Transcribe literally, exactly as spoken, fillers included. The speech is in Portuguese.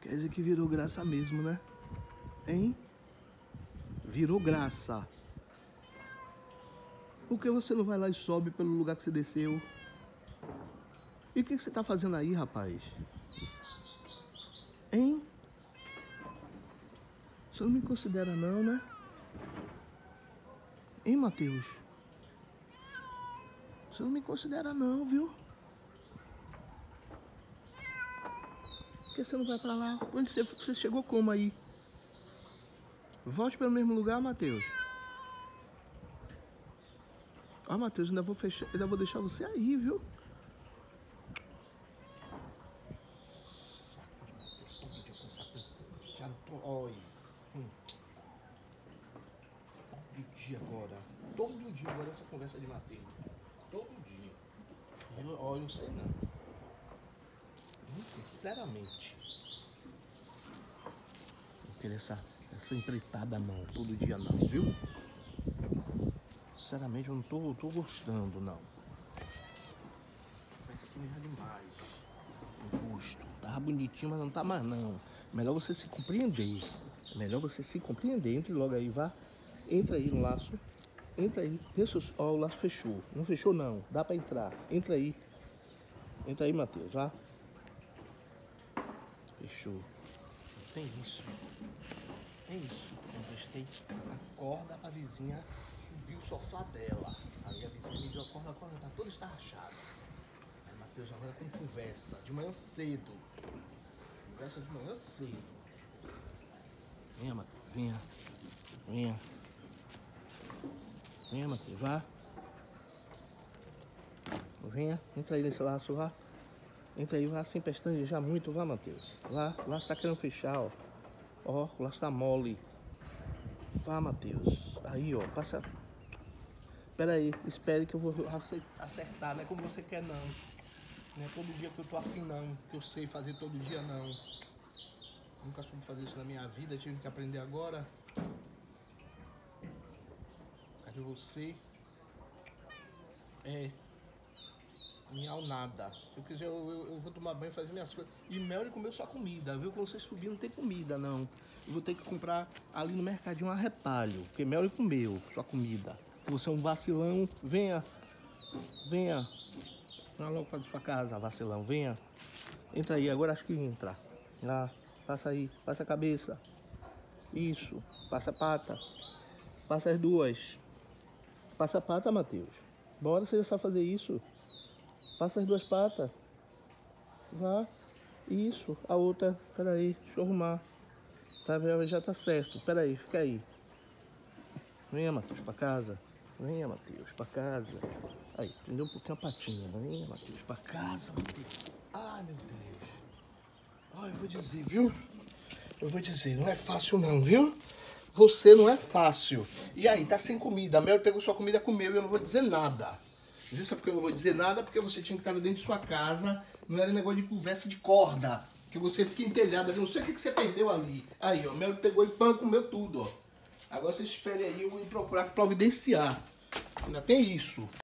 Quer dizer que virou graça mesmo, né? Hein? Virou graça. Por que você não vai lá e sobe pelo lugar que você desceu? E o que você tá fazendo aí, rapaz? Hein? Você não me considera não, né? Hein, Matheus? Você não me considera não, viu? Por que você não vai pra lá? Onde você, você chegou como aí? Volte para o mesmo lugar, Matheus. Ó, Matheus, ainda vou fechar, ainda vou deixar você aí, viu? Já tô, olha. Hum. Todo dia agora. Todo dia agora essa conversa de Matheus. Todo dia. Eu, olha, não sei não. Sinceramente. Não queria essa, essa empreitada não. Todo dia não, viu? Sinceramente, eu não tô, tô gostando, não. Vai ser já demais. O gosto. Tava bonitinho, mas não tá mais, não. Melhor você se compreender. Melhor você se compreender. Entre logo aí, vá. Entra aí no laço. Entra aí. Ó, o laço fechou. Não fechou, não. Dá pra entrar. Entra aí. Entra aí, Matheus, vá. Fechou. Tem isso. Tem isso. Eu gostei. Acorda pra vizinha subir o sofá dela. Aí a vizinha me diz, acorda, acorda, tá toda estarrachada. Aí Matheus agora com conversa, de manhã cedo. Conversa de manhã cedo. Venha, Matheus, venha. Venha. Venha, Matheus, vá. Venha, entra aí nesse laço, vá. Entra aí, vá, sem pestanejar muito, vá, Matheus. Vá, o laço tá querendo fechar, ó. Ó, o laço tá mole. Vá, Matheus. Aí, ó, passa. Espera aí, espere que eu vou acertar, não é como você quer, não. Não é todo dia que eu tô afim, não. Que eu sei fazer todo dia, não. Nunca soube fazer isso na minha vida, tive que aprender agora. Cadê você? É. Miau nada. Se eu quiser, eu, eu, eu vou tomar banho e fazer minhas coisas. E Mel comeu só comida, viu? Quando você subir não tem comida, não. Eu vou ter que comprar ali no mercadinho um repalho. Porque Mel comeu sua comida. Você é um vacilão. Venha. Venha. Vá logo para sua casa, vacilão. Venha. Entra aí, agora acho que entra. Lá. Passa aí. Passa a cabeça. Isso. Passa a pata. Passa as duas. Passa a pata, Matheus. Bora, você já sabe fazer isso. Passa as duas patas. Vá. Isso. A outra. Peraí. Deixa eu arrumar. Tá, já tá certo. Peraí, fica aí. Venha, Matheus, pra casa. Venha, Matheus, pra casa. Aí, prendeu um pouquinho a patinha. Venha, Matheus, pra casa, Matheus. Ai, meu Deus. Ai, eu vou dizer, viu? Eu vou dizer, não é fácil não, viu? Você não é fácil. E aí, tá sem comida. A Mel pegou sua comida, comeu e eu não vou dizer nada. Viu? Sabe por que eu não vou dizer nada? Porque você tinha que estar dentro de sua casa. Não era negócio de conversa de corda. Que você fica entelhada. Eu não sei o que você perdeu ali. Aí, ó. A Mel pegou e pã, comeu tudo, ó. Agora você espere aí, eu vou procurar providenciar. Ainda tem isso.